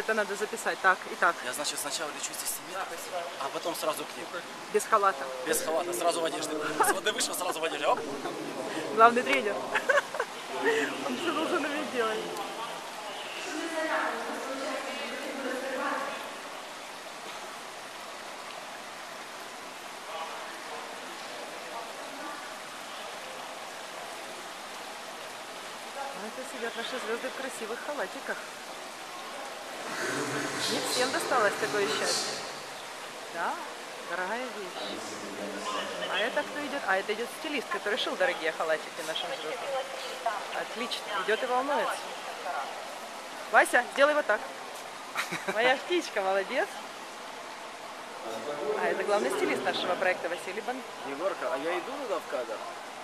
это надо записать. Так, итак. Я, значит, сначала лечу здесь 7 метров, а потом сразу к ним. Без халата. Без халата, сразу в одежде. С воды вышел, сразу в одежде. Оп. Главный тренер. Он все должен уметь делать. Это сидят наши звезды в красивых халатиках. Не всем досталось такое счастье. Да, дорогая вещь. А это кто идет? А это идет стилист, который шил дорогие халатики нашим звездам. Отлично. Идет и волнуется. Вася, сделай вот так. Моя птичка, молодец. А это главный стилист нашего проекта Василий Бан. Егорка, а я иду туда в кадр?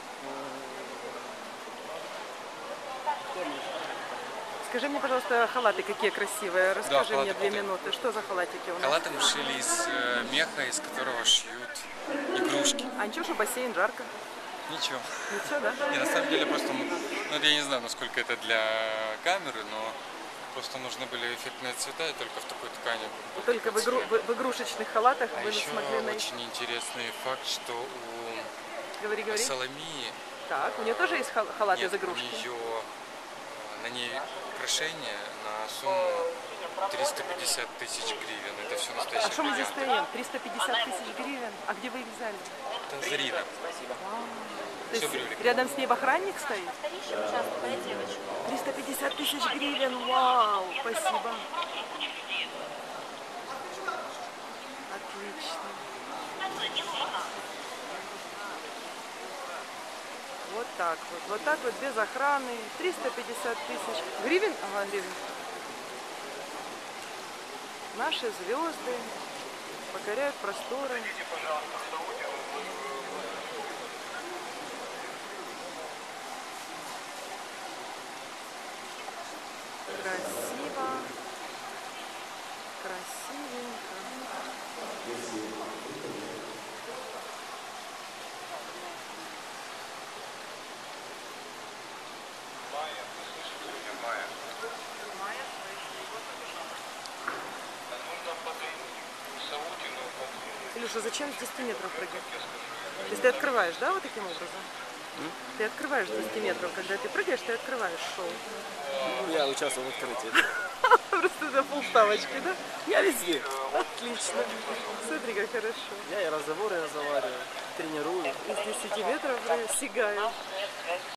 Скажи мне, пожалуйста, халаты какие красивые. Расскажи да, мне 2 минуты. Что за халатики у нас? Халаты мы шили из меха, из которого шьют игрушки. А ничего, что бассейн жарко? Ничего. Ничего, да? И на самом деле просто, ну я не знаю, насколько это для камеры, но просто нужны были эффектные цвета, и только в такой ткани. Только в игрушечных халатах А вы еще смогли найти. очень интересный факт, что у Говори. Соломии... Так, у нее тоже есть халат из Нет, игрушки? у нее на ней украшение на сумму 350 тысяч гривен. Это все настоящее. А что мы здесь стоим? 350 тысяч гривен? А где вы их взяли? Это Зарина. То Все есть брюлик. рядом с ней охранник стоит? 350 тысяч гривен, вау, спасибо. Отлично. Вот так вот, без охраны, 350 тысяч гривен, ага, гривен. Наши звезды покоряют просторы. Красиво, красивенько. Илюша, зачем с 10 метров прыгать? То есть ты открываешь, да, вот таким образом? Ты открываешь 10 метров, когда ты прыгаешь, ты открываешь шоу. Ну, я участвовал в открытии. Просто до полставочки, да? Я везде. Отлично. Смотри, как хорошо. Я и разговоры разговариваю, тренирую. Из 10 метров сигаю.